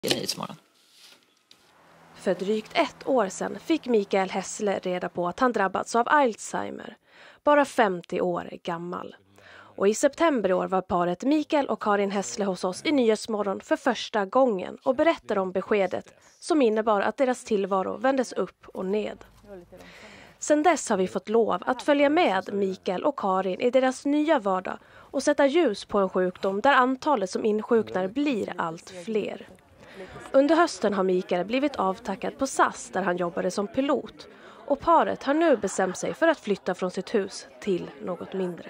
i Nyhetsmorgon. För drygt 1 år sedan fick Mikael Hässle reda på att han drabbats av Alzheimer. Bara 50 år gammal. Och i september i år var paret Mikael och Karin Hässle hos oss i Nyhetsmorgon för första gången och berättade om beskedet som innebar att deras tillvaro vändes upp och ned. Sen dess har vi fått lov att följa med Mikael och Karin i deras nya vardag och sätta ljus på en sjukdom där antalet som insjuknar blir allt fler. Under hösten har Mikael blivit avtackad på SAS där han jobbade som pilot och paret har nu bestämt sig för att flytta från sitt hus till något mindre.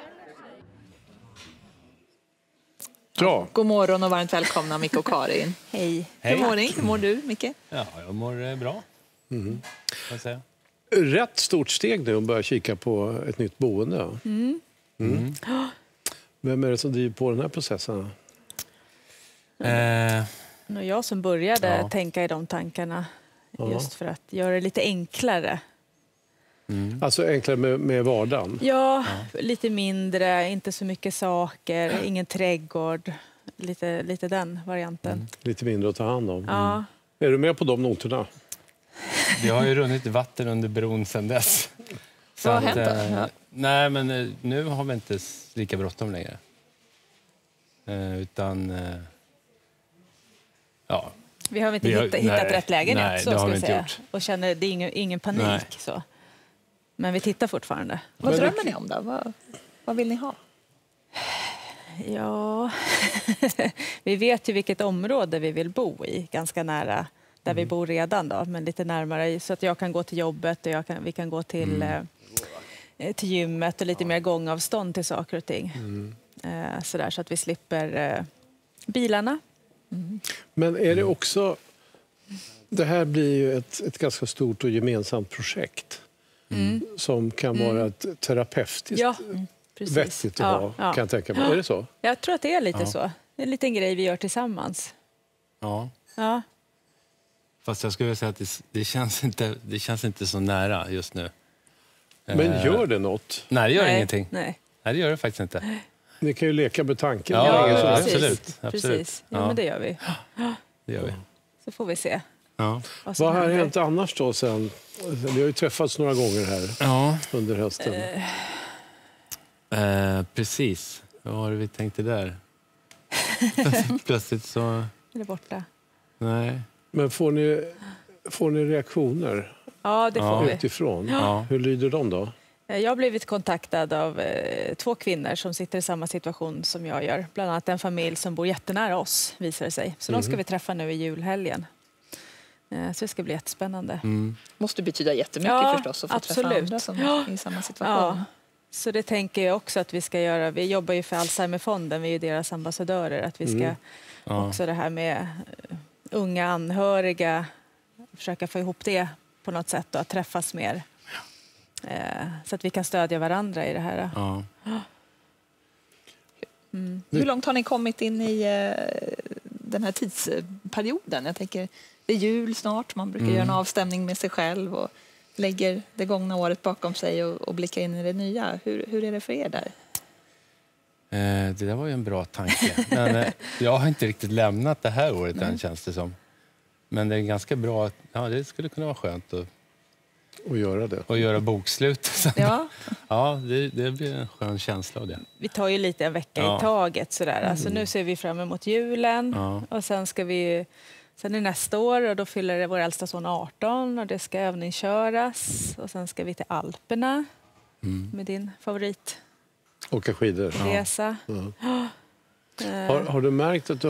Bra. God morgon och varmt välkomna Micke och Karin. Hej. Hur mår ni? Hur mår du, Micke? Ja, jag mår bra. Vad säger Rätt stort steg nu att börja kika på ett nytt boende. Vem är det som driver på den här processen? Och jag som började tänka i de tankarna just för att göra det lite enklare. Alltså enklare med vardagen? Ja, lite mindre, inte så mycket saker, ingen trädgård. Lite den varianten. Lite mindre att ta hand om. Ja. Är du med på de noterna? Det har ju runnit vatten under bron sedan dess. Så Vad har hänt då? Nej, men nu har vi inte lika bråttom längre. Utan... ja. Vi har inte hittat rätt lägenhet, så det har ska vi vi inte säga. gjort. Och känner det är ingen panik. Nej. Så. Men vi tittar fortfarande. Vad drömmer ni om då? Vad vill ni ha? Ja, vi vet ju vilket område vi vill bo i, ganska nära där vi bor redan då, men lite närmare så att jag kan gå till jobbet och vi kan gå till gymmet och lite mer gångavstånd till saker och ting. Så att vi slipper bilarna. Men är det också... Det här blir ju ett ganska stort och gemensamt projekt som kan vara ett terapeutiskt vettigt att ha, kan jag tänka mig. Är det så? Jag tror att det är lite så. Det är en liten grej vi gör tillsammans. Ja. Fast jag skulle vilja säga att det känns inte så nära just nu. Men gör det något? Nej, det gör ingenting. Nej, det gör det faktiskt inte. Ni kan ju leka med tanken. Ja, precis. absolut. Precis. Ja, men det gör vi. Det gör vi. Så får vi se. Ja. Vad har hänt annars då sen? Vi har ju träffats några gånger här under hösten. Precis. Vad var det vi tänkte där? Plötsligt så... Är det borta? Nej. Men får ni reaktioner? Ja, det får vi. Utifrån? Ja. Hur lyder de då? Jag har blivit kontaktad av 2 kvinnor som sitter i samma situation som jag gör. Bland annat en familj som bor jättenära oss, visar det sig. Så de ska vi träffa nu i julhelgen. Så det ska bli jättespännande. Måste betyda jättemycket förstås att få träffa andra som är i samma situation. Ja. Så det tänker jag också att vi ska göra. Vi jobbar ju för Alzheimerfonden, vi är ju deras ambassadörer. Att vi ska också det här med unga anhöriga, försöka få ihop det på något sätt och att träffas mer. Så att vi kan stödja varandra i det här. Ja. Hur långt har ni kommit in i den här tidsperioden? Jag tänker, det är jul snart, man brukar göra en avstämning med sig själv och lägger det gångna året bakom sig och blickar in i det nya. Hur är det för er där? Det där var ju en bra tanke. Men jag har inte riktigt lämnat det här året än, känns det som. Men det är ganska bra. Det skulle kunna vara skönt att göra det. Och göra bokslut. Ja, det blir en skön känsla av det. Vi tar ju lite en vecka i taget sådär. Alltså nu ser vi fram emot julen och sen är nästa år och då fyller vår äldsta son 18 och det ska övningsköras och sen ska vi till Alperna med din favoritresa. Åka skidor. Har du märkt att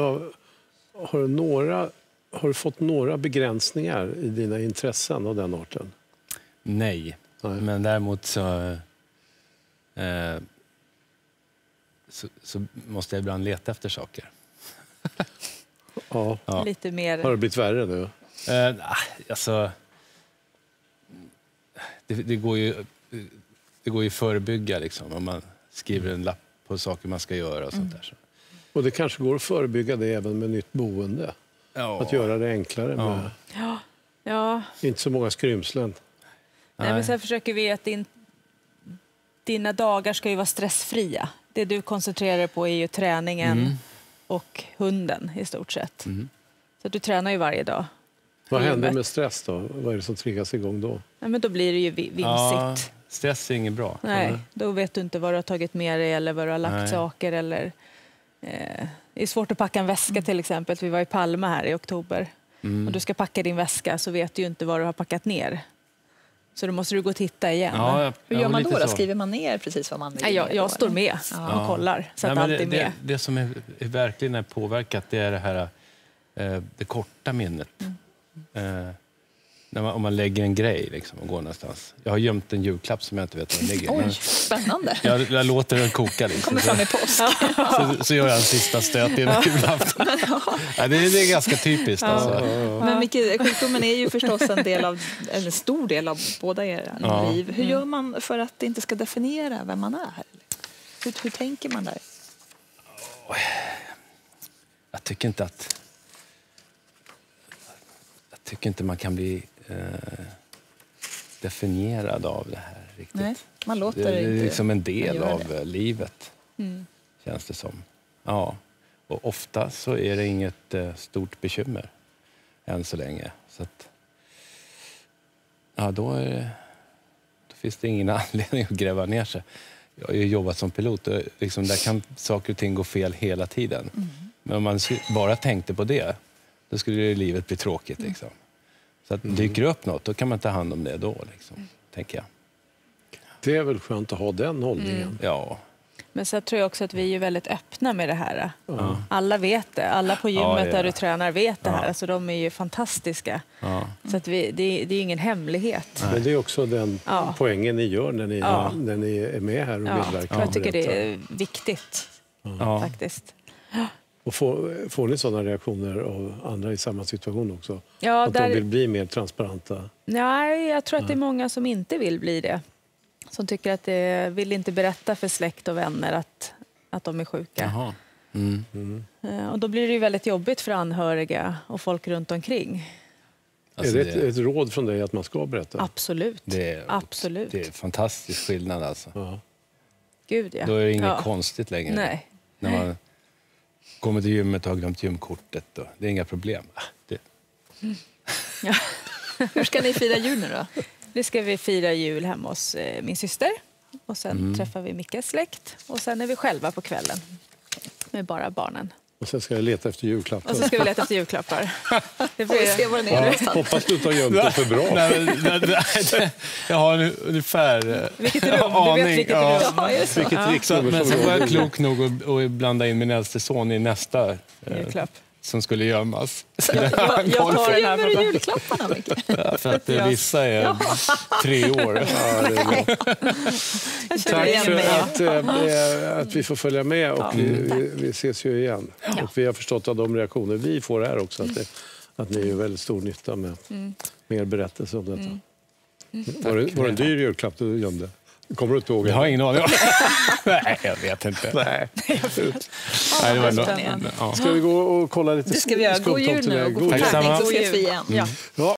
har du fått några begränsningar i dina intressen av den arten? Nej. Men däremot så måste jag ibland leta efter saker. Lite mer. Har det blivit värre nu? Alltså, det går ju att förebygga liksom, om man skriver en lapp på saker man ska göra och sånt där. Så. Och det kanske går att förebygga det även med nytt boende. Att göra det enklare med inte så många skrymslen. Nej, men sen försöker vi att dina dagar ska ju vara stressfria. Det du koncentrerar dig på är ju träningen och hunden i stort sett. Så att du tränar ju varje dag. Vad händer med stress då? Vad är det som triggas igång då? Ja, men då blir det ju vimsigt. Ja, stress är inget bra. Nej, då vet du inte vad du har tagit med dig eller vad du har lagt saker. Eller, det är svårt att packa en väska till exempel. Vi var i Palma här i oktober. Och du ska packa din väska så vet du ju inte vad du har packat ner. Så då måste du gå och titta igen. Ja, hur gör man då? Skriver man ner precis vad man vill? Jag står med och kollar. Så att allt är med. Det som är verkligen är påverkat, det är det här det korta minnet. Om man lägger en grej liksom, och går någonstans. Jag har gömt en julklapp som jag inte vet var den ligger. Oj, spännande. Jag låter den koka. Liksom. Kommer fram i påsk. Så gör jag en sista stöt i en julafton. Ja, det är ganska typiskt. Alltså. Men Micke, sjukdomen är ju förstås en stor del av båda era liv. Hur gör man för att det inte ska definiera vem man är? Hur tänker man där? Jag tycker inte man kan bli definierad av det här riktigt. Nej, man låter det är inte liksom en del av det. livet, känns det som. Ja. Och ofta så är det inget stort bekymmer än så länge. Så att, då finns det ingen anledning att gräva ner sig. Jag har ju jobbat som pilot och liksom, där kan saker och ting gå fel hela tiden. Men om man bara tänkte på det, då skulle ju livet bli tråkigt. Liksom. Så att dyker upp något, då kan man ta hand om det då, liksom, tänker jag. Det är väl skönt att ha den hållningen. Ja. Men så tror jag också att vi är väldigt öppna med det här. Alla vet det. Alla på gymmet där du tränar vet det här. Alltså, de är ju fantastiska. Så att det är ingen hemlighet. Men det är också den poängen ni gör när ni är med här och medverkar. Jag tycker det är viktigt, faktiskt. Och får ni sådana reaktioner av andra i samma situation också? Ja, att de vill bli mer transparenta? Nej, jag tror att det är många som inte vill bli det. Som tycker att det vill inte berätta för släkt och vänner att de är sjuka. Och då blir det ju väldigt jobbigt för anhöriga och folk runt omkring. Alltså är det ett råd från dig att man ska berätta? Absolut. Absolut. Det är en fantastisk skillnad alltså. Gud, ja. Då är det inget konstigt längre. Nej. När man kommer till gymmet och har glömt gymkortet. Då. Det är inga problem. Hur ska ni fira jul nu då? Nu ska vi fira jul hemma hos min syster. Och sen träffar vi Mickes släkt. Och sen är vi själva på kvällen. Med bara barnen. Och sen ska jag leta efter julklappar. Och så ska vi leta efter julklappar. Det får vi se vad den är. Hoppas du inte har gömt det för bra. Jag har ungefär vilket rum? Du vet vilket rum. Vilket riksnummer men sen var jag klok nog att blanda in min äldste son i nästa julklapp. Som skulle gömmas. Jag tar den här för julklapparna, Micke. För att vissa är 3 år. Tack för att vi får följa med och vi ses ju igen. Och vi har förstått av de reaktioner vi får här också att ni är väldigt stor nytta med mer berättelser om detta. Var det en dyr julklapp du gömde? Kommer du inte ihåg? Jag har ingen aning. Nej, jag vet inte. Nej. Nej, det var Ska vi gå och kolla lite? Det ska vi göra. God jul nu och på Tack samma. så ses vi igen. Ja.